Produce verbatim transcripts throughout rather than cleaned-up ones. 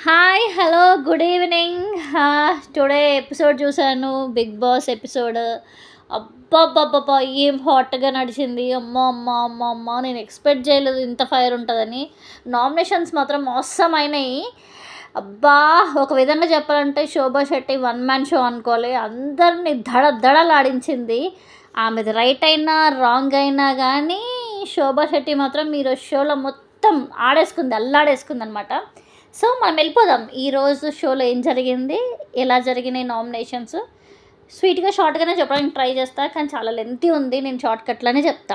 Hi hello good evening. Today episode చూశాను, Bigg Boss episode. అబ్బబ్బబ్బబ్బా ఏం హాట్గా నడిచింది. అమ్మో అమ్మ అమ్మ అమ్మ నేను ఎక్స్పెక్ట్ చేయలేదు ఇంత ఫైర్ ఉంటుందని. నామినేషన్స్ మాత్రం మోసం అయినాయి. అబ్బా, ఒక విధంగా చెప్పాలంటే Shobha Shetty one man show అనుకోవాలి. అందరినీ దడ దడలాడించింది. ఆమెది రైట్ అయినా రాంగ్ అయినా కానీ శోభా శెట్టి మాత్రం ఈరోజు షోలో మొత్తం ఆడేసుకుంది, అల్లాడేసుకుంది అనమాట. సో మనం వెళ్ళిపోదాం. ఈరోజు షోలో ఏం జరిగింది, ఎలా జరిగినాయి నామినేషన్స్. స్వీట్గా షార్ట్గానే చెప్పడానికి ట్రై చేస్తా, కానీ చాలా లెంతీ ఉంది. నేను షార్ట్ కట్లోనే చెప్తా.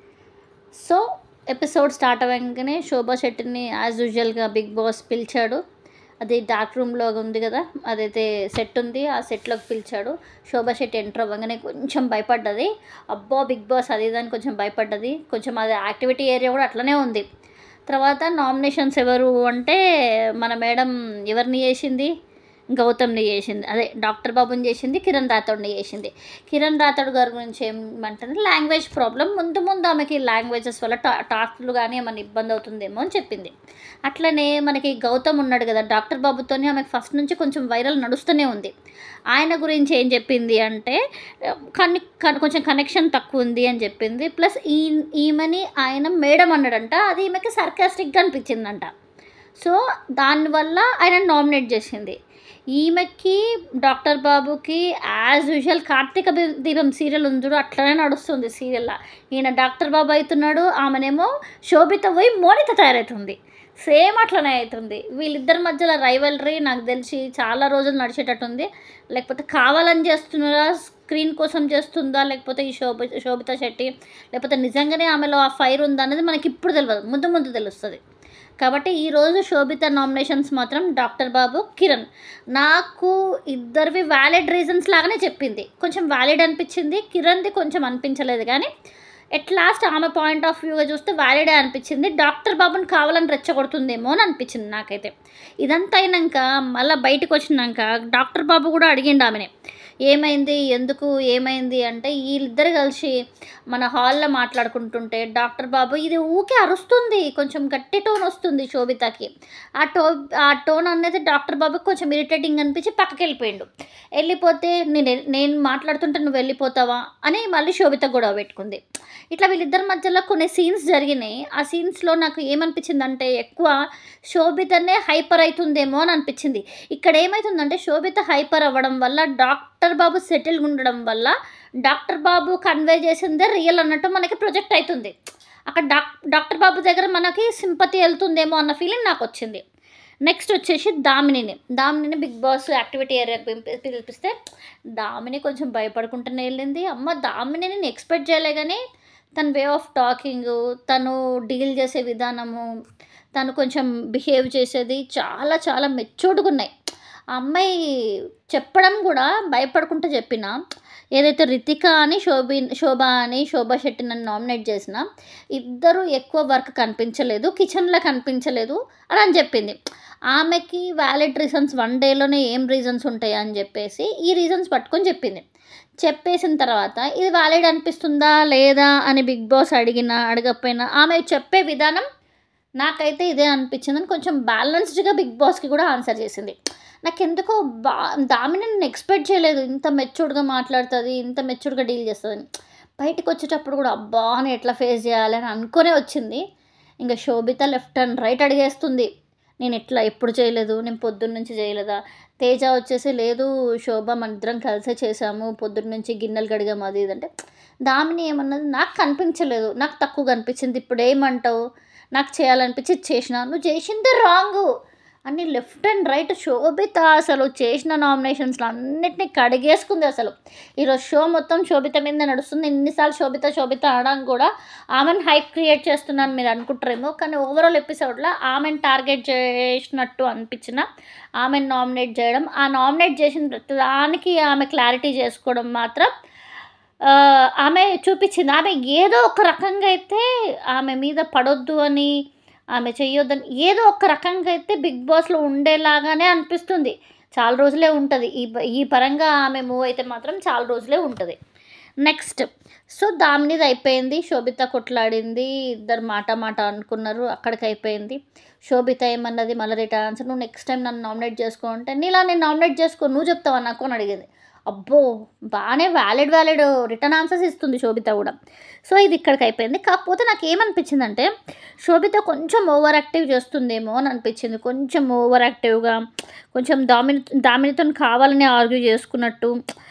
సో ఎపిసోడ్ స్టార్ట్ అవ్వగానే శోభా శెట్టిని యాజ్ యూజువల్గా బిగ్ బాస్ పిలిచాడు. అది డార్క్ రూమ్లో ఉంది కదా, అదైతే సెట్ ఉంది, ఆ సెట్లోకి పిలిచాడు. శోభా శెట్టి ఎంటర్ అవ్వగానే కొంచెం భయపడ్డది. అబ్బో బిగ్ బాస్ అది ఇదని కొంచెం భయపడ్డది. కొంచెం అది యాక్టివిటీ ఏరియా కూడా అట్లనే ఉంది. తర్వాత నామినేషన్స్ ఎవరు అంటే మన మేడం ఎవరిని చేసింది, గౌతమ్ని చేసింది. అదే డాక్టర్ బాబుని చేసింది, కిరణ్ రాథోడ్ని చేసింది. కిరణ్ రాథోడ్ గారి గురించి ఏమంటే లాంగ్వేజ్ ప్రాబ్లం, ముందు ముందు ఆమెకి లాంగ్వేజెస్ వల్ల టా టాస్క్లు కానీ ఏమైనా ఇబ్బంది అవుతుందేమో అని చెప్పింది. అట్లనే మనకి గౌతమ్ ఉన్నాడు కదా డాక్టర్ బాబుతోని, ఆమెకు ఫస్ట్ నుంచి కొంచెం వైరల్ నడుస్తూనే ఉంది. ఆయన గురించి ఏం చెప్పింది అంటే కన్ కొంచెం కనెక్షన్ తక్కువ ఉంది అని చెప్పింది. ప్లస్ ఈ ఈమెని ఆయన మేడం అన్నాడంట, అది ఈమెకి సర్కాస్టిక్గా అనిపించిందంట. సో దానివల్ల ఆయన నామినేట్ చేసింది. ఈమెకి డాక్టర్ బాబుకి యాజ్ యూజువల్ కార్తీక దీపం సీరియల్ ఉంది చూడు, అట్లనే నడుస్తుంది సీరియల్లో. ఈయన డాక్టర్ బాబు అవుతున్నాడు, ఆమెనేమో శోభిత పోయి మోనిత తయారవుతుంది. సేమ్ అట్లనే అవుతుంది. వీళ్ళిద్దరి మధ్యలో రైవలరీ నాకు తెలిసి చాలా రోజులు నడిచేటట్టుంది. లేకపోతే కావాలని చేస్తున్నారా, స్క్రీన్ కోసం చేస్తుందా, లేకపోతే ఈ శోభ శోభిత శెట్టి లేకపోతే నిజంగానే ఆమెలో ఆ ఫైర్ ఉందా అనేది మనకి ఇప్పుడు తెలియదు, ముందు ముందు తెలుస్తుంది. కాబట్టి ఈరోజు శోభిత నామినేషన్స్ మాత్రం డాక్టర్ బాబు, కిరణ్. నాకు ఇద్దరివి వ్యాలిడ్ రీజన్స్ లాగానే చెప్పింది. కొంచెం వ్యాలిడ్ అనిపించింది, కిరణ్ది కొంచెం అనిపించలేదు. కానీ ఎట్ లాస్ట్ ఆమె పాయింట్ ఆఫ్ వ్యూగా చూస్తే వ్యాలిడే అనిపించింది. డాక్టర్ బాబుని కావాలని రెచ్చగొడుతుందేమో అని అనిపించింది నాకైతే. ఇదంతా అయినాక మళ్ళీ బయటకు వచ్చినాక డాక్టర్ బాబు కూడా అడిగిండు ఆమెనే, ఏమైంది ఎందుకు ఏమైంది అంటే, వీళ్ళిద్దరు కలిసి మన హాల్లో మాట్లాడుకుంటుంటే డాక్టర్ బాబు ఇది ఊకే అరుస్తుంది, కొంచెం గట్టి టోన్ వస్తుంది శోభితకి. ఆ టో ఆ టోన్ అనేది డాక్టర్ బాబుకి కొంచెం ఇరిటేటింగ్ అనిపించి పక్కకి వెళ్ళిపోయిండు. వెళ్ళిపోతే నేను నేను మాట్లాడుతుంటే నువ్వు వెళ్ళిపోతావా అని మళ్ళీ శోభిత గొడవ పెట్టుకుంది. ఇట్లా వీళ్ళిద్దరి మధ్యలో కొన్ని సీన్స్ జరిగినాయి. ఆ సీన్స్లో నాకు ఏమనిపించింది అంటే ఎక్కువ శోభితనే హైపర్ అవుతుందేమో అని అనిపించింది. ఇక్కడ ఏమవుతుందంటే శోభిత హైపర్ అవ్వడం వల్ల డాక్టర్ బాబు సెటిల్ ఉండడం వల్ల డాక్టర్ బాబు కన్వే చేసిందే రియల్ అన్నట్టు మనకి ప్రొజెక్ట్ అవుతుంది. అక్కడ డాక్ డాక్టర్ బాబు దగ్గర మనకి సింపతి వెళ్తుందేమో అన్న ఫీలింగ్ నాకు వచ్చింది. నెక్స్ట్ వచ్చేసి దామినిని దామినిని బిగ్ బాస్ యాక్టివిటీ ఏరియాకి పిలిపిస్తే దామిని కొంచెం భయపడుకుంటూనే వెళ్ళింది. అమ్మ దామిని నేను ఎక్స్పెక్ట్ చేయలే, కానీ తన వే ఆఫ్ టాకింగ్, తను డీల్ చేసే విధానము, తను కొంచెం బిహేవ్ చేసేది చాలా చాలా మెచ్యూర్డ్గా ఉన్నాయి. ఆ అమ్మాయి చెప్పడం కూడా భయపడుకుంటూ చెప్పిన, ఏదైతే రితిక అని శోభి శోభ అని శోభా శెట్టి నన్ను నామినేట్ చేసిన ఇద్దరు ఎక్కువ వర్క్ కనిపించలేదు, కిచెన్లో కనిపించలేదు అని అని చెప్పింది. ఆమెకి వ్యాలిడ్ రీజన్స్ వన్ డేలోనే ఏం రీజన్స్ ఉంటాయి అని చెప్పేసి ఈ రీజన్స్ పట్టుకొని చెప్పింది. చెప్పేసిన తర్వాత ఇది వ్యాలిడ్ అనిపిస్తుందా లేదా అని బిగ్ బాస్ అడిగినా అడగకపోయినా ఆమె చెప్పే విధానం నాకైతే ఇదే అనిపించిందని కొంచెం బ్యాలెన్స్డ్గా బిగ్ బాస్కి కూడా ఆన్సర్ చేసింది. నాకెందుకో బా దామిని నేను ఎక్స్పెక్ట్ చేయలేదు, ఇంత మెచ్యూర్డ్గా మాట్లాడుతుంది, ఇంత మెచ్యూర్డ్గా డీల్ చేస్తుంది. బయటకు వచ్చేటప్పుడు కూడా అబ్బా అని ఎట్లా ఫేస్ చేయాలని అనుకునే వచ్చింది. ఇంకా శోభిత లెఫ్ట్ అండ్ రైట్ అడిగేస్తుంది, నేను ఎట్లా ఎప్పుడు చేయలేదు, నేను పొద్దున్న నుంచి చేయలేదా. తేజ వచ్చేసి లేదు శోభ మన ఇద్దరం కలిసే చేసాము, పొద్దున్న నుంచి గిన్నెలు కడిగాము అది ఇదంటే. దామిని ఏమన్నది నాకు కనిపించలేదు, నాకు తక్కువ కనిపించింది, ఇప్పుడు ఏమంటావు, నాకు చేయాలనిపించి చేసిన, నువ్వు చేసిందే రాంగు అని లెఫ్ట్ అండ్ రైట్ శోభిత అసలు చేసిన నామినేషన్స్లో అన్నిటినీ కడిగేసుకుంది. అసలు ఈరోజు షో మొత్తం శోభిత మీద నడుస్తుంది. ఎన్నిసార్లు శోభిత శోభిత అనడం కూడా ఆమెను హైప్ క్రియేట్ చేస్తున్నాను మీరు అనుకుంటారేమో, కానీ ఓవరాల్ ఎపిసోడ్లో ఆమెను టార్గెట్ చేసినట్టు అనిపించిన, ఆమెను నామినేట్ చేయడం, ఆ నామినేట్ చేసిన ప్రతిదానికి ఆమె క్లారిటీ చేసుకోవడం మాత్రం ఆమె చూపించింది. ఆమె ఏదో ఒక రకంగా అయితే ఆమె మీద పడొద్దు అని, ఆమె చెయ్యొద్దని ఏదో ఒక రకంగా అయితే బిగ్ బాస్లో ఉండేలాగానే అనిపిస్తుంది. చాలా రోజులే ఉంటుంది ఈ ఈ పరంగా ఆమె మూవ్ అయితే మాత్రం చాలా రోజులే ఉంటుంది. నెక్స్ట్ సో దామినిది అయిపోయింది. శోభిత కొట్లాడింది. ఇద్దరు మాట మాట అనుకున్నారు. అక్కడికి అయిపోయింది. శోభిత ఏమన్నది మళ్ళీ రిటర్న్ ఆన్సర్, నువ్వు నెక్స్ట్ టైం నన్ను నామినేట్ చేసుకో అంటే, నీలా నేను నామినేట్ చేసుకో, నువ్వు చెప్తావా నాకు అని అడిగింది. అబ్బో బాగానే వ్యాలిడ్ వ్యాలిడ్ రిటర్న్ ఆన్సర్స్ ఇస్తుంది శోభిత కూడా. సో ఇది ఇక్కడికి అయిపోయింది. కాకపోతే నాకు ఏమనిపించిందంటే శోభిత కొంచెం ఓవర్ యాక్టివ్ చేస్తుందేమో అని అనిపించింది. కొంచెం ఓవర్ యాక్టివ్గా, కొంచెం దామిని దామినితో కావాలని ఆర్గ్యూ చేసుకున్నట్టు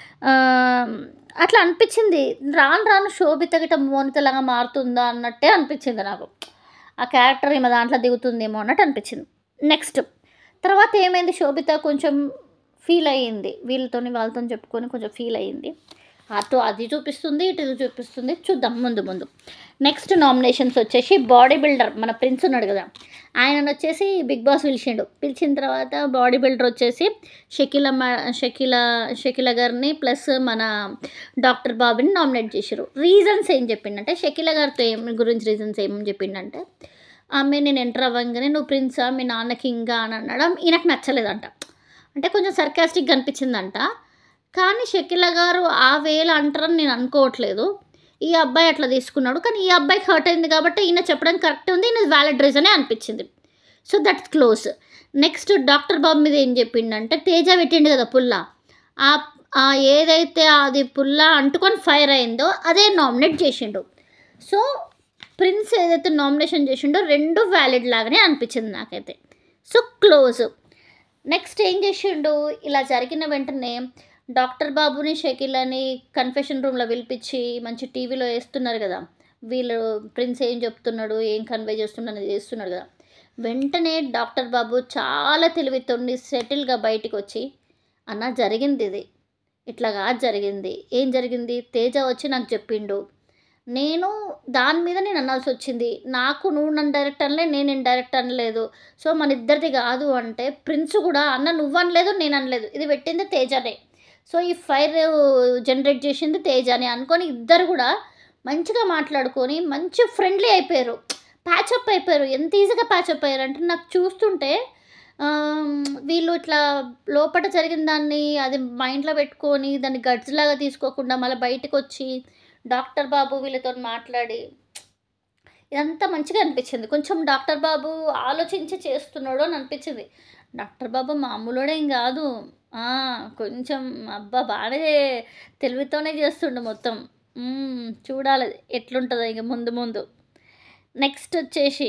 అట్లా అనిపించింది. రాను రాను శోభిత గిట్ట మోనితలాగా మారుతుందా అన్నట్టే అనిపించింది నాకు. ఆ క్యారెక్టర్ ఈమె దాంట్లో దిగుతుందేమో అన్నట్టు అనిపించింది. నెక్స్ట్ తర్వాత ఏమైంది, శోభిత కొంచెం ఫీల్ అయ్యింది. వీళ్ళతోని వాళ్ళతో చెప్పుకొని కొంచెం ఫీల్ అయ్యింది. అటు అది చూపిస్తుంది, ఇటు ఇది చూపిస్తుంది. చూద్దాం ముందు ముందు. నెక్స్ట్ నామినేషన్స్ వచ్చేసి బాడీ బిల్డర్ మన ప్రిన్స్ ఉన్నాడు కదా, ఆయన వచ్చేసి బిగ్ బాస్ పిలిచిండు. పిలిచిన తర్వాత బాడీ బిల్డర్ వచ్చేసి షకీల షకీల షకీల గారిని ప్లస్ మన డాక్టర్ బాబుని నామినేట్ చేశారు. రీజన్స్ ఏం చెప్పిండంటే, షకీల గారితో ఏం గురించి రీజన్స్ ఏం చెప్పిండంటే, ఆమె నేను ఎంటర్ అవ్వగానే నువ్వు ప్రిన్సా మీ నాన్నకి ఇంకా అని అనడం ఈయనకు నచ్చలేదంట. అంటే కొంచెం సర్కాస్టిక్గా అనిపించిందంట. కానీ షకీల గారు ఆ వేళ అంటారని నేను అనుకోవట్లేదు. ఈ అబ్బాయి అట్లా తీసుకున్నాడు, కానీ ఈ అబ్బాయికి హర్ట్ అయింది కాబట్టి ఈయన చెప్పడం కరెక్ట్ ఉంది, ఈయన వ్యాలిడ్ రీజనే అనిపించింది. So that's close. Next doctor Babu మీద ఏం చెప్పిండంటే, తేజ పెట్టిండు కదా పుల్ల, ఆ ఏదైతే అది పుల్ల అంటుకొని ఫైర్ అయిందో అదే నామినేట్ చేసిండు. సో ప్రిన్స్ ఏదైతే నామినేషన్ చేసిండో రెండు వ్యాలిడ్ లాగానే అనిపించింది నాకైతే. So close. నెక్స్ట్ ఏం చేసిండు, ఇలా జరిగిన వెంటనే డాక్టర్ బాబుని షకీలని కన్ఫెషన్ రూమ్లో పిలిపించి మంచి టీవీలో వేస్తున్నారు కదా, వీళ్ళు ప్రిన్స్ ఏం చెప్తున్నాడు ఏం కన్వే చేస్తున్నాడు చేస్తున్నాడు కదా. వెంటనే డాక్టర్ బాబు చాలా తెలివితోని సెటిల్గా బయటికి వచ్చి, అన్న జరిగింది ఇది ఇట్లాగా జరిగింది, ఏం జరిగింది, తేజ వచ్చి నాకు చెప్పిండు, నేను దాని మీద నేను అనాల్సి వచ్చింది, నాకు నువ్వు నన్ను డైరెక్ట్ అనలే నేను నేను డైరెక్ట్ అనలేదు, సో మన ఇద్దరిది కాదు అంటే ప్రిన్స్ కూడా అన్న నువ్వు అనలేదు నేను అనలేదు, ఇది పెట్టింది తేజనే, సో ఈ ఫైర్ జనరేట్ చేసింది తేజని అనుకొని ఇద్దరు కూడా మంచిగా మాట్లాడుకొని మంచి ఫ్రెండ్లీ అయిపోయారు, ప్యాచప్ అయిపోయారు. ఎంత ఈజీగా ప్యాచప్ అయ్యారు అంటే నాకు చూస్తుంటే వీళ్ళు ఇట్లా లోపల జరిగిన దాన్ని అది మైండ్లో పెట్టుకొని దాన్ని గడ్జ్ లాగా తీసుకోకుండా మళ్ళీ బయటకు వచ్చి డాక్టర్ బాబు వీళ్ళతో మాట్లాడి ఇదంతా మంచిగా అనిపించింది. కొంచెం డాక్టర్ బాబు ఆలోచించి చేస్తున్నాడు అని అనిపించింది. డాక్టర్ బాబు మామూలుడేం కాదు, కొంచెం అబ్బా బాగానే తెలివితోనే చేస్తుండు మొత్తం. చూడాలి ఎట్లుంటుందో ఇక ముందు ముందు. నెక్స్ట్ వచ్చేసి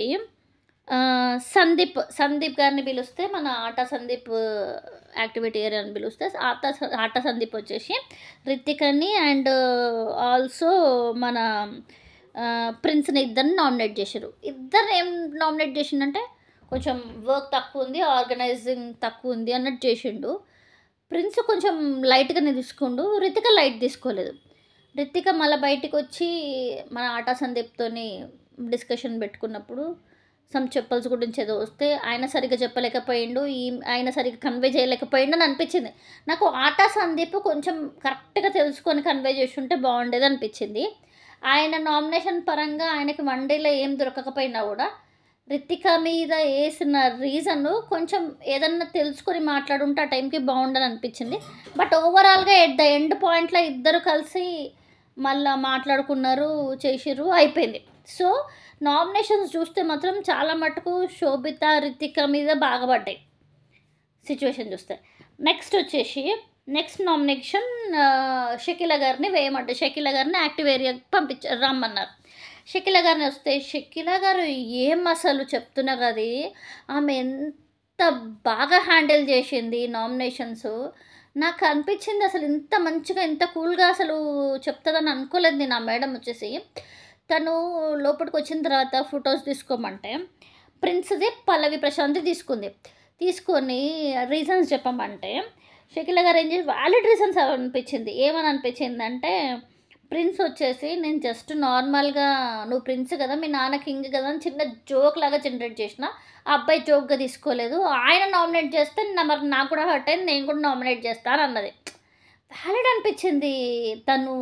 సందీప్ సందీప్ గారిని పిలిస్తే మన ఆట సందీప్ యాక్టివిటీ ఏరియా అని పిలిస్తే ఆట ఆట సందీప్ వచ్చేసి రితికని అండ్ ఆల్సో మన ప్రిన్స్ని ఇద్దరిని నామినేట్ చేశారు. ఇద్దరు ఏం నామినేట్ చేసిండంటే కొంచెం వర్క్ తక్కువ ఉంది, ఆర్గనైజింగ్ తక్కువ ఉంది అన్నట్టు చేసిండు. ప్రిన్స్ కొంచెం లైట్గానే తీసుకుండు, రితిక లైట్ తీసుకోలేదు. రితిక మళ్ళీ బయటికి వచ్చి మన ఆట సందీప్తోని డిస్కషన్ పెట్టుకున్నప్పుడు సమ్ చెప్పల్స్ గురించి ఏదో వస్తే ఆయన సరిగ్గా చెప్పలేకపోయిండు, ఈ ఆయన సరిగ్గా కన్వే చేయలేకపోయిండు అని అనిపించింది నాకు. ఆట సందీప్ కొంచెం కరెక్ట్గా తెలుసుకొని కన్వే చేసి ఉంటే బాగుండేది అనిపించింది. ఆయన నామినేషన్ పరంగా ఆయనకి వన్ డేలో ఏం దొరకకపోయినా కూడా రితిక మీద వేసిన రీజన్ కొంచెం ఏదన్నా తెలుసుకొని మాట్లాడుంటే ఆ టైంకి బాగుండని అనిపించింది. బట్ ఓవరాల్గా ఎట్ ద ఎండ్ పాయింట్లో ఇద్దరు కలిసి మళ్ళీ మాట్లాడుకున్నారు, చేసిర్రు, అయిపోయింది. సో నామినేషన్స్ చూస్తే మాత్రం చాలా మటుకు శోభిత రితిక మీద బాగా పడ్డాయి సిచ్యువేషన్ చూస్తే. నెక్స్ట్ వచ్చేసి నెక్స్ట్ నామినేషన్ షకీల గారిని వేయమంటే షకీల గారిని యాక్టివ్ ఏరియాకి పంపించారు, రమ్మన్నారు. షకీల గారిని వస్తే షకీల గారు ఏం అసలు చెప్తున్నా కదా, ఆమె ఎంత బాగా హ్యాండిల్ చేసింది నామినేషన్స్. నాకు అనిపించింది అసలు ఇంత మంచిగా ఇంత కూల్గా అసలు చెప్తుందని అనుకోలేదు నేను. ఆ మేడం వచ్చేసి తను లోపలికి వచ్చిన తర్వాత ఫొటోస్ తీసుకోమంటే ప్రిన్స్ది పల్లవి ప్రశాంతి తీసుకుంది. తీసుకొని రీజన్స్ చెప్పమంటే షకీల గారు ఏం చేసి వ్యాలిడ్ రీజన్స్ అనిపించింది. ఏమని అనిపించింది అంటే, ప్రిన్స్ వచ్చేసి నేను జస్ట్ నార్మల్గా నువ్వు ప్రిన్స్ కదా మీ నాన్న కింగ్ కదా అని చిన్న జోక్ లాగా జనరేట్ చేసిన, ఆ అబ్బాయి జోక్గా తీసుకోలేదు, ఆయన నామినేట్ చేస్తే నా మరి నాకు కూడా హర్ట్ అయింది, నేను కూడా నామినేట్ చేస్తాను అన్నది. వ్యాలిడ్ అనిపించింది. తను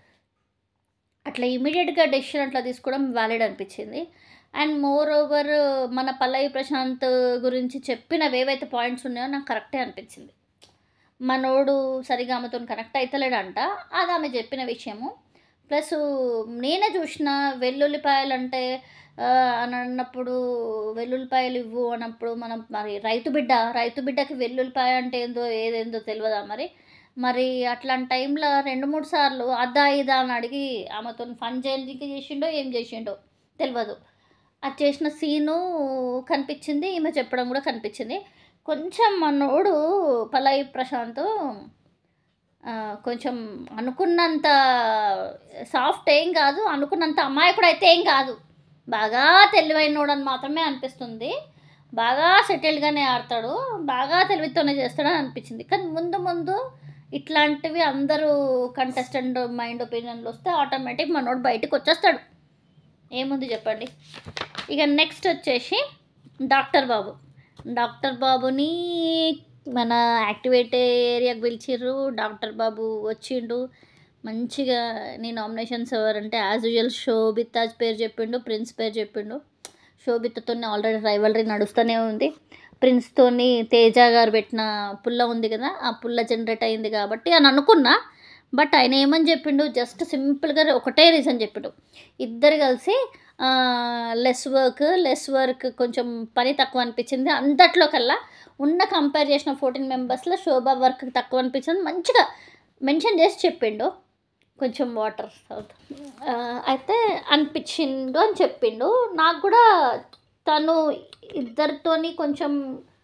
అట్లా ఇమీడియట్గా డెసిషన్ అట్లా తీసుకోవడం వ్యాలిడ్ అనిపించింది. అండ్ మోర్ ఓవర్ మన పల్లవి ప్రశాంత్ గురించి చెప్పినవి ఏవైతే పాయింట్స్ ఉన్నాయో నాకు కరెక్టే అనిపించింది. మనోడు సరిగా ఆమెతో కనెక్ట్ అవుతలేడంట. అది ఆమె చెప్పిన విషయము. ప్లస్ నేనే చూసిన వెల్లుల్లిపాయలు అంటే అని అన్నప్పుడు వెల్లుల్లిపాయలు ఇవ్వు అన్నప్పుడు మనం మరి రైతు బిడ్డ రైతు బిడ్డకి వెల్లుల్లిపాయ అంటే ఏందో ఏదేందో తెలియదా మరి మరి అట్లాంటి టైంలో రెండు మూడు సార్లు అదా ఇదా అని అడిగి ఆమెతో ఫన్ చేయడానికి చేసిండో ఏం చేసిండో తెలియదు. అది చేసిన సీను కనిపించింది, ఈమె చెప్పడం కూడా కనిపించింది. కొంచెం మనోడు పల్లవి ప్రశాంత్ కొంచెం అనుకున్నంత సాఫ్ట్ ఏం కాదు, అనుకున్నంత అమాయకుడు అయితే ఏం కాదు. బాగా తెలివైనోడు అని మాత్రమే అనిపిస్తుంది. బాగా సెటిల్డ్గానే ఆడతాడు, బాగా తెలివితోనే చేస్తాడని అనిపించింది. కానీ ముందు ముందు ఇట్లాంటివి అందరూ కంటెస్టెంట్ మైండ్ ఒపీనియన్లు వస్తే ఆటోమేటిక్ మనోడు బయటకు వచ్చేస్తాడు. ఏముంది చెప్పండి. ఇక నెక్స్ట్ వచ్చేసి డాక్టర్ బాబు. డాక్టర్ బాబుని మన యాక్టివేట్ ఏరియాకి పిలిచిర్రు. డాక్టర్ బాబు వచ్చిండు మంచిగా. నీ నామినేషన్స్ ఎవరంటే యాజ్ యూజువల్ శోభితాజ్ పేరు చెప్పిండు, ప్రిన్స్ పేరు చెప్పిండు. శోభితతో ఆల్రెడీ రైవలరీ నడుస్తూనే ఉంది. ప్రిన్స్తోని తేజ గారు పెట్టిన పుల్ల ఉంది కదా, ఆ పుల్ల జనరేట్ అయింది కాబట్టి అని అనుకున్నా. బట్ ఆయన ఏమని చెప్పిండు, జస్ట్ సింపుల్గా ఒకటే రీజన్ చెప్పిండు. ఇద్దరు కలిసి లెస్ వర్క్ లెస్ వర్క్ కొంచెం పని తక్కువ అనిపించింది. అంతట్లో కల్లా ఉన్న కంపేర్ చేసిన ఫోర్టీన్ మెంబర్స్లో శోభా వర్క్ తక్కువ అనిపించింది మంచిగా మెన్షన్ చేసి చెప్పిండు. కొంచెం వాటర్ అయితే అనిపించిండు అని చెప్పిండు. నాకు కూడా తను ఇద్దరితోని కొంచెం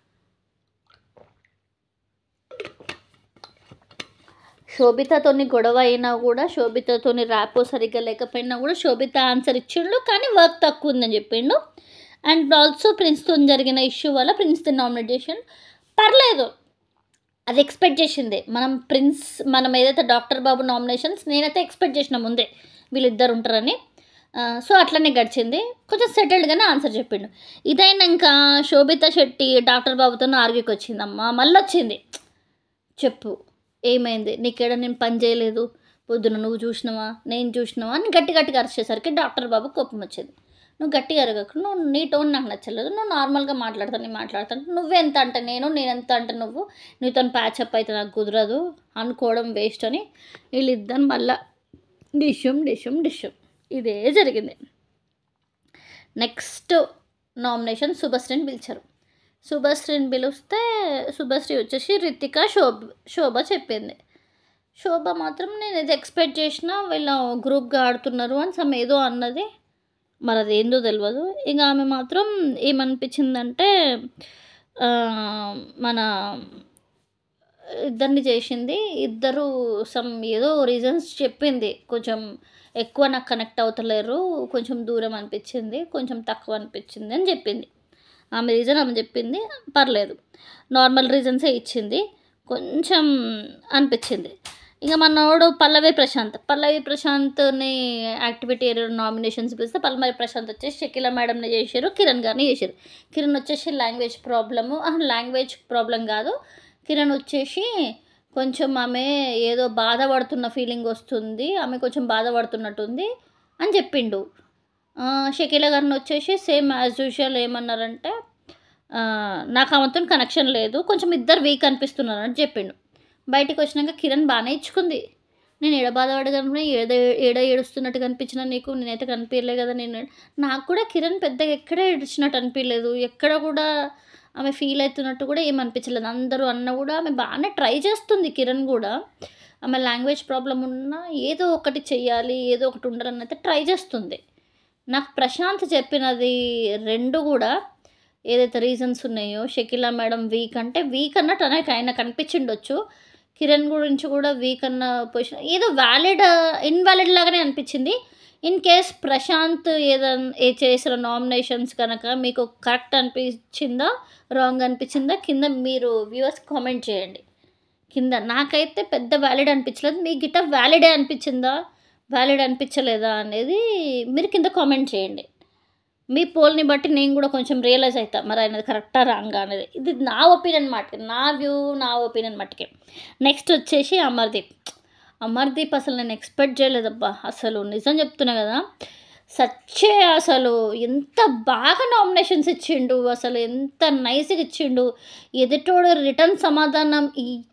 శోభితతోని గొడవ అయినా కూడా, శోభితతోని ర్యాపో సరిగ్గా లేకపోయినా కూడా శోభిత ఆన్సర్ ఇచ్చిండు, కానీ వర్క్ తక్కువ ఉందని చెప్పిండు. అండ్ ఆల్సో ప్రిన్స్తో జరిగిన ఇష్యూ వల్ల ప్రిన్స్తో నామినేట్ చేసిండు. పర్లేదు, అది ఎక్స్పెక్ట్ చేసిందే మనం. ప్రిన్స్ మనం ఏదైతే డాక్టర్ బాబు నామినేషన్స్ నేనైతే ఎక్స్పెక్ట్ చేసిన ముందే వీళ్ళిద్దరు ఉంటారని. సో అట్లనే గడిచింది. కొంచెం సెటిల్డ్గానే ఆన్సర్ చెప్పిండు. ఇదైనాక శోభిత శెట్టి డాక్టర్ బాబుతో ఆర్గ్యూకి వచ్చిందమ్మా. మళ్ళీ వచ్చింది, చెప్పు ఏమైంది, నీకేడ నేను పని చేయలేదు, పొద్దున నువ్వు చూసినావా నేను చూసినావా అని గట్టి గట్టిగా అరిచేసరికి డాక్టర్ బాబు కోపం వచ్చింది. నువ్వు గట్టిగా అరగకు, నువ్వు నీ టోన్ నాకు నచ్చలేదు, నువ్వు నార్మల్గా మాట్లాడతాను నేను మాట్లాడతాను, నువ్వెంత అంటే నేను నేనెంత అంటే నువ్వు, నీతో ప్యాచప్ అయితే నాకు కుదరదు అనుకోవడం వేస్ట్ అని వీళ్ళిద్దరు మళ్ళా డిష్యూమ్ డిష్యూమ్ డిష్యూమ్ ఇదే జరిగింది. నెక్స్ట్ నామినేషన్ శుభశ్రీని పిలిచారు. శుభశ్రీని పిలిస్తే శుభశ్రీ వచ్చేసి రితిక శోభ శోభ చెప్పింది. శోభ మాత్రం నేను ఇది ఎక్స్పెక్ట్ చేసిన, వీళ్ళ గ్రూప్గా ఆడుతున్నారు అని సమ్ ఏదో అన్నది, మరి అది ఏందో తెలియదు. ఇక ఆమె మాత్రం ఏమనిపించిందంటే మన ఇద్దరిని చేసింది, ఇద్దరు సమ్ ఏదో రీజన్స్ చెప్పింది. కొంచెం ఎక్కువ నాకు కనెక్ట్ అవుతలేరు, కొంచెం దూరం అనిపించింది, కొంచెం తక్కువ అనిపించింది అని చెప్పింది. ఆమె రీజన్ ఆమె చెప్పింది, పర్లేదు నార్మల్ రీజన్సే ఇచ్చింది, కొంచెం అనిపించింది. ఇక మనోడు పల్లవి ప్రశాంత్ పల్లవి ప్రశాంత్ని యాక్టివిటీ ఏరియా నామినేషన్స్ పిలిస్తే పల్లవి ప్రశాంత్ వచ్చేసి షకీలా మేడంని చేశారు, కిరణ్ గారిని చేశారు. కిరణ్ వచ్చేసి లాంగ్వేజ్ ప్రాబ్లము, లాంగ్వేజ్ ప్రాబ్లం కాదు, కిరణ్ వచ్చేసి కొంచెం ఆమె ఏదో బాధపడుతున్న ఫీలింగ్ వస్తుంది, ఆమె కొంచెం బాధపడుతున్నట్టుంది అని చెప్పిండు. షకీలా గారిని వచ్చేసి సేమ్ యాజ్ యూజువల్ ఏమన్నారంటే నాకు ఆమెతో కనెక్షన్ లేదు, కొంచెం ఇద్దరు వీక్ అనిపిస్తున్నారు అని చెప్పిండు. బయటికి వచ్చినాక కిరణ్ బాగానే ఇచ్చుకుంది. నేను ఏడ బాధపడి కనుక ఏడ ఏడ ఏడుస్తున్నట్టు కనిపించిన నీకు, నేనైతే కనిపించలే కదా. నేను నాకు కూడా కిరణ్ పెద్దగా ఎక్కడ ఏడ్చినట్టు అనిపించలేదు, ఎక్కడ కూడా ఆమె ఫీల్ అవుతున్నట్టు కూడా ఏమనిపించలేదు. అందరూ అన్న కూడా ఆమె బాగానే ట్రై చేస్తుంది. కిరణ్ కూడా ఆమె లాంగ్వేజ్ ప్రాబ్లం ఉన్నా ఏదో ఒకటి చెయ్యాలి, ఏదో ఒకటి ఉండాలని అయితే ట్రై చేస్తుంది. నాకు ప్రశాంత్ చెప్పినది రెండు కూడా ఏదైతే రీజన్స్ ఉన్నాయో, షకీలా మేడం వీక్ అంటే వీక్ అన్నట్టు అనేది ఆయన కనిపించిండొచ్చు, కిరణ్ గురించి కూడా వీక్ అన్న పొజిషన్ ఏదో వ్యాలిడ్ ఇన్వాలిడ్ లాగానే అనిపించింది. ఇన్ కేస్ ప్రశాంత్ ఏదైనా ఏ చేసిన నామినేషన్స్ కనుక మీకు కరెక్ట్ అనిపించిందా రాంగ్ అనిపించిందా కింద మీరు వ్యూవర్స్ కామెంట్ చేయండి కింద. నాకైతే పెద్ద వ్యాలిడ్ అనిపించలేదు, మీ గిట్ట వ్యాలిడే అనిపించిందా వ్యాలిడ్ అనిపించలేదా అనేది మీరు కింద కామెంట్ చేయండి. మీ పోల్ని బట్టి నేను కూడా కొంచెం రియలైజ్ అవుతా మరి అనేది కరెక్టా రాంగా అనేది. ఇది నా ఒపీనియన్ మట్టుకే, నా వ్యూ నా ఒపీనియన్ మట్టుకే. నెక్స్ట్ వచ్చేసి అమర్దీప్. అమర్దీప్ అసలు నేను ఎక్స్పెక్ట్ చేయలేదబ్బా, అసలు నిజం చెప్తున్నా కదా. సచ్చే అసలు ఎంత బాగా నామినేషన్స్ ఇచ్చిండు, అసలు ఎంత నైస్గా ఇచ్చిండు. ఎదుటోడు రిటర్న్ సమాధానం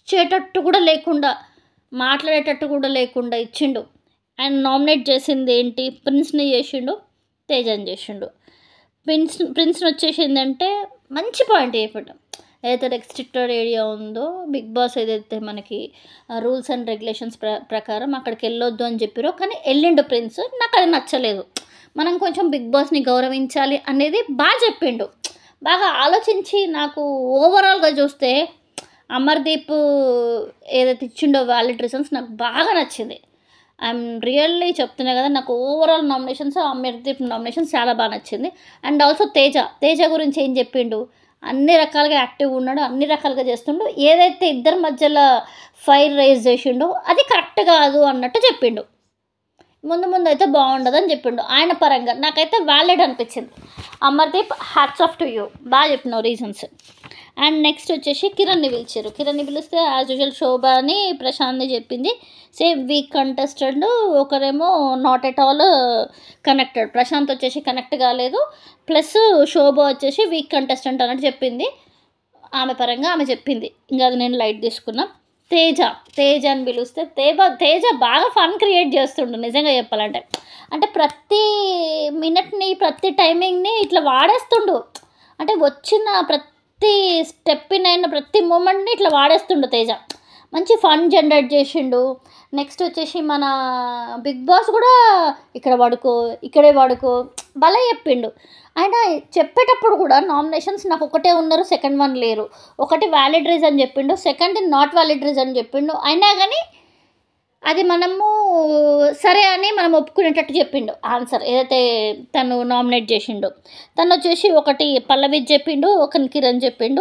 ఇచ్చేటట్టు కూడా లేకుండా, మాట్లాడేటట్టు కూడా లేకుండా ఇచ్చిండు. అండ్ నామినేట్ చేసింది ఏంటి, ప్రిన్స్ని చేసిండు, తేజని చేసిండు. ప్రిన్స్ ప్రిన్స్ని వచ్చేసి ఏంటంటే మంచి పాయింట్ చెప్పాడు. ఏదైతే రెస్ట్రిక్టెడ్ ఏరియా ఉందో బిగ్ బాస్ ఏదైతే మనకి రూల్స్ అండ్ రెగ్యులేషన్స్ ప్ర ప్రకారం అక్కడికి వెళ్ళొద్దు అని చెప్పారో, కానీ వెళ్ళిండు ప్రిన్స్. నాకు అది నచ్చలేదు. మనం కొంచెం బిగ్ బాస్ని గౌరవించాలి అనేది బాగా చెప్పిండు. బాగా ఆలోచించి నాకు ఓవరాల్గా చూస్తే అమర్దీప్ ఏదైతే ఇచ్చిండో వ్యాలిడ్ రీజన్స్ నాకు బాగా నచ్చింది. ఐఎమ్ రియల్లీ చెప్తున్నా కదా, నాకు ఓవరాల్ నామినేషన్స్ అమర్దీప్ నామినేషన్స్ చాలా బాగా నచ్చింది. అండ్ ఆల్సో తేజ తేజ గురించి ఏం చెప్పిండు, అన్ని రకాలుగా యాక్టివ్గా ఉన్నాడు, అన్ని రకాలుగా చేస్తుండు. ఏదైతే ఇద్దరి మధ్యలో ఫైర్ రైజ్ చేసిండో అది కరెక్ట్ కాదు అన్నట్టు చెప్పిండు. ముందు ముందు అయితే బాగుండదు అని చెప్పిండు. ఆయన పరంగా నాకైతే వ్యాలిడ్ అనిపించింది. Amardeep, hats off to you, బాగా చెప్పినావు రీజన్స్. అండ్ నెక్స్ట్ వచ్చేసి కిరణ్ని పిలిచారు. కిరణ్ని పిలిస్తే యాజ్ యూజువల్ శోభాని ప్రశాంత్ని చెప్పింది. సేమ్ వీక్ కంటెస్టెంట్, ఒకరేమో not at all connected. Prashanth వచ్చేసి కనెక్ట్ కాలేదు, ప్లస్ శోభ వచ్చేసి వీక్ కంటెస్టెంట్ అన్నట్టు చెప్పింది. ఆమె పరంగా ఆమె చెప్పింది, ఇంకా అది నేను లైట్ తీసుకున్నా. తేజ తేజ అని పిలిస్తే తేజ తేజ బాగా ఫన్ క్రియేట్ చేస్తుండు నిజంగా చెప్పాలంటే. అంటే ప్రతి మినిట్ని ప్రతి టైమింగ్ని ఇట్లా వాడేస్తుండు. అంటే వచ్చిన ప్రతి స్టెప్ని అయిన ప్రతి మూమెంట్ని ఇట్లా వాడేస్తుండు తేజ. మంచి ఫన్ జనరేట్ చేసిండు. నెక్స్ట్ వచ్చేసి మన బిగ్ బాస్ కూడా ఇక్కడ పడుకో, ఇక్కడే పడుకో భలే చెప్పిండు. ఆయన చెప్పేటప్పుడు కూడా నామినేషన్స్ నాకు ఒకటే ఉన్నారు, సెకండ్ వన్ లేరు. ఒకటి వ్యాలిడ్ రీజన్ చెప్పిండు, సెకండ్ నాట్ వ్యాలిడ్ రీజన్ చెప్పిండు. అయినా కానీ అది మనము సరే అని మనం ఒప్పుకునేటట్టు చెప్పిండు ఆన్సర్. ఏదైతే తను నామినేట్ చేసిండు, తను వచ్చేసి ఒకటి పల్లవి చెప్పిండు, ఒకరికి కిరణ్ చెప్పిండు.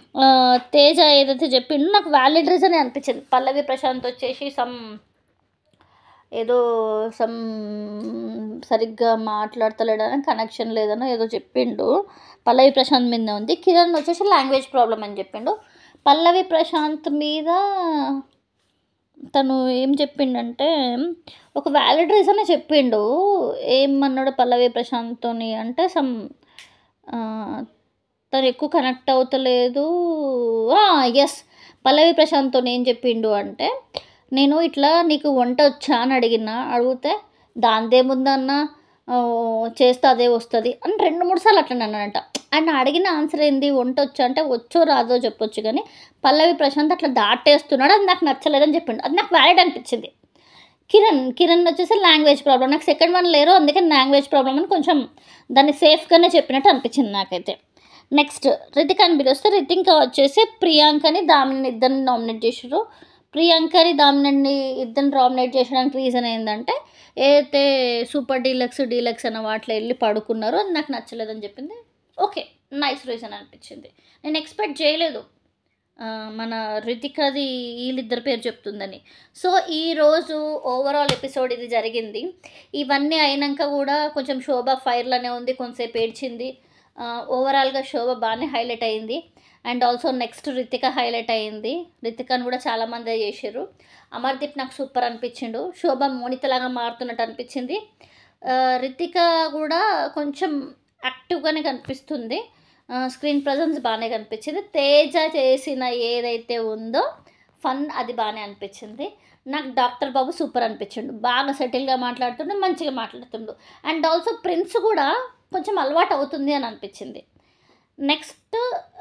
తేజ ఏదైతే చెప్పిండో నాకు వ్యాలిడ్ రీజనే అనిపించింది. పల్లవి ప్రశాంత్ వచ్చేసి సమ్ ఏదో సమ్ సరిగ్గా మాట్లాడతలేడని, కనెక్షన్ లేదనో ఏదో చెప్పిండు. పల్లవి ప్రశాంత్ మీద ఉంది. కిరణ్ వచ్చేసి లాంగ్వేజ్ ప్రాబ్లం అని చెప్పిండు. పల్లవి ప్రశాంత్ మీద తను ఏం చెప్పిండంటే ఒక వ్యాలిడ్ రీజనే చెప్పిండు. ఏమన్నాడు పల్లవి ప్రశాంత్తోని అంటే సమ్ తను ఎక్కువ కనెక్ట్ అవుతలేదు. ఎస్, పల్లవి ప్రశాంత్తో ఏం చెప్పిండు అంటే, నేను ఇట్లా నీకు వంట వచ్చా అని అడిగినా, అడిగితే దాందేముందన్న చేస్తే అదే వస్తుంది అని రెండు మూడు సార్లు అట్లా అన్నానంట. ఆయన అడిగిన ఆన్సర్ ఏంది, వంట వచ్చా అంటే వచ్చో రాదో చెప్పొచ్చు, కానీ పల్లవి ప్రశాంత్ అట్లా దాటేస్తున్నాడు, అది నాకు నచ్చలేదని చెప్పిండు. అది నాకు వ్యాలిడ్ అనిపించింది. కిరణ్ కిరణ్ వచ్చేసి లాంగ్వేజ్ ప్రాబ్లం, నాకు సెకండ్ వన్ లేరు అందుకని లాంగ్వేజ్ ప్రాబ్లం అని కొంచెం దాన్ని సేఫ్గానే చెప్పినట్టు అనిపించింది నాకైతే. నెక్స్ట్ రితికాని పిలిస్తే రితిక వచ్చేసి ప్రియాంకని దామిని ఇద్దరిని నామినేట్ చేసారు. ప్రియాంకని దామిని ఇద్దరిని నామినేట్ చేయడానికి రీజన్ ఏంటంటే ఏదైతే సూపర్ డీలక్స్ డీలక్స్ అన్న వాటిలో వెళ్ళి పడుకున్నారో అది నాకు నచ్చలేదని చెప్పింది. ఓకే, నైస్ రీజన్ అనిపించింది. నేను ఎక్స్పెక్ట్ చేయలేదు మన రితికది వీళ్ళిద్దరి పేరు చెప్తుందని. సో ఈరోజు ఓవరాల్ ఎపిసోడ్ ఇది జరిగింది. ఇవన్నీ అయినాక కూడా కొంచెం శోభ ఫైర్లోనే ఉంది, కొంతసేపు ఏడ్చింది. ఓవరాల్గా శోభ బాగానే హైలైట్ అయింది. And also next Ritika highlight అయింది. రితికను కూడా చాలామంది చేశారు. అమర్దీప్ నాకు సూపర్ అనిపించిండు. శోభ మోనితలాగా మారుతున్నట్టు అనిపించింది. రితిక కూడా కొంచెం యాక్టివ్గానే కనిపిస్తుంది, స్క్రీన్ ప్రజెన్స్ బాగానే కనిపించింది. తేజ చేసిన ఏదైతే ఉందో ఫన్ అది బాగానే అనిపించింది. నాకు డాక్టర్ బాబు సూపర్ అనిపించిండు, బాగా సెటిల్గా మాట్లాడుతుండు, మంచిగా మాట్లాడుతుండు. అండ్ ఆల్సో ప్రిన్స్ కూడా కొంచెం అలవాటు అవుతుంది అని అనిపించింది. నెక్స్ట్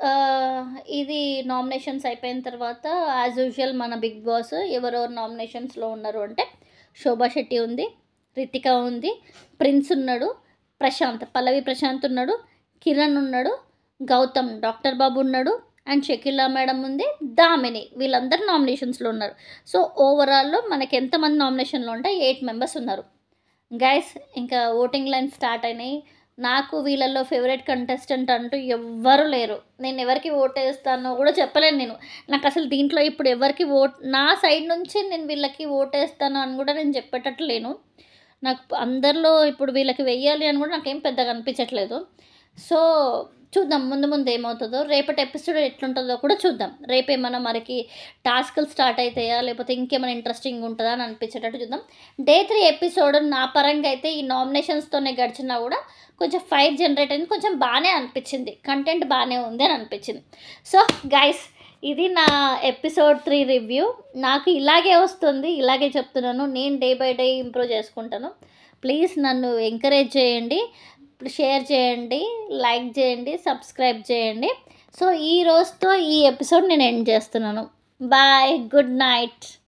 ఇది నామినేషన్స్ అయిపోయిన తర్వాత యాజ్ యూజువల్ మన బిగ్ బాస్ ఎవరెవరు నామినేషన్స్లో ఉన్నారు అంటే శోభా శెట్టి ఉంది, రితిక ఉంది, ప్రిన్స్ ఉన్నాడు, ప్రశాంత్ పల్లవి ప్రశాంత్ ఉన్నాడు, కిరణ్ ఉన్నాడు, గౌతమ్ డాక్టర్ బాబు ఉన్నాడు, అండ్ షకీలా మేడం ఉంది, దామిని, వీళ్ళందరూ నామినేషన్స్లో ఉన్నారు. సో ఓవరాల్లో మనకి ఎంతమంది నామినేషన్లో ఉంటే ఎయిట్ మెంబర్స్ ఉన్నారు గైస్. ఇంకా ఓటింగ్ లైన్ స్టార్ట్ అయినాయి. నాకు వీళ్ళల్లో ఫేవరెట్ కంటెస్టెంట్ అంటూ ఎవ్వరు లేరు. నేను ఎవరికి ఓట్ వేస్తానో కూడా చెప్పలేను. నేను నాకు అసలు దీంట్లో ఇప్పుడు ఎవరికి ఓట్ నా సైడ్ నుంచి నేను వీళ్ళకి ఓట్ వేస్తాను అని కూడా నేను చెప్పేటట్లు లేను. నాకు అందరిలో ఇప్పుడు వీళ్ళకి వెయ్యాలి అని కూడా నాకేం పెద్దగా అనిపించట్లేదు. సో చూద్దాం ముందు ముందు ఏమవుతుందో, రేపటి ఎపిసోడ్ ఎట్లుంటుందో కూడా చూద్దాం. రేపేమన్నా మనకి టాస్క్లు స్టార్ట్ అవుతాయా లేకపోతే ఇంకేమైనా ఇంట్రెస్టింగ్ ఉంటుందా అని అనిపించేటట్టు చూద్దాం. డే త్రీ ఎపిసోడ్ నా పరంగా అయితే ఈ నామినేషన్స్తోనే గడిచినా కూడా కొంచెం ఫైర్ జనరేట్ అయింది, కొంచెం బాగానే అనిపించింది, కంటెంట్ బాగానే ఉంది అని అనిపించింది. సో గైస్ ఇది నా ఎపిసోడ్ త్రీ రివ్యూ. నాకు ఇలాగే వస్తుంది, ఇలాగే చెప్తున్నాను. నేను డే బై డే ఇంప్రూవ్ చేసుకుంటాను. ప్లీజ్ నన్ను ఎంకరేజ్ చేయండి, షేర్ చేయండి, లైక్ చేయండి, సబ్స్క్రైబ్ చేయండి. సో ఈ రోజుతో ఈ ఎపిసోడ్ నేను ఎండ్ చేస్తున్నాను. Bye, good night.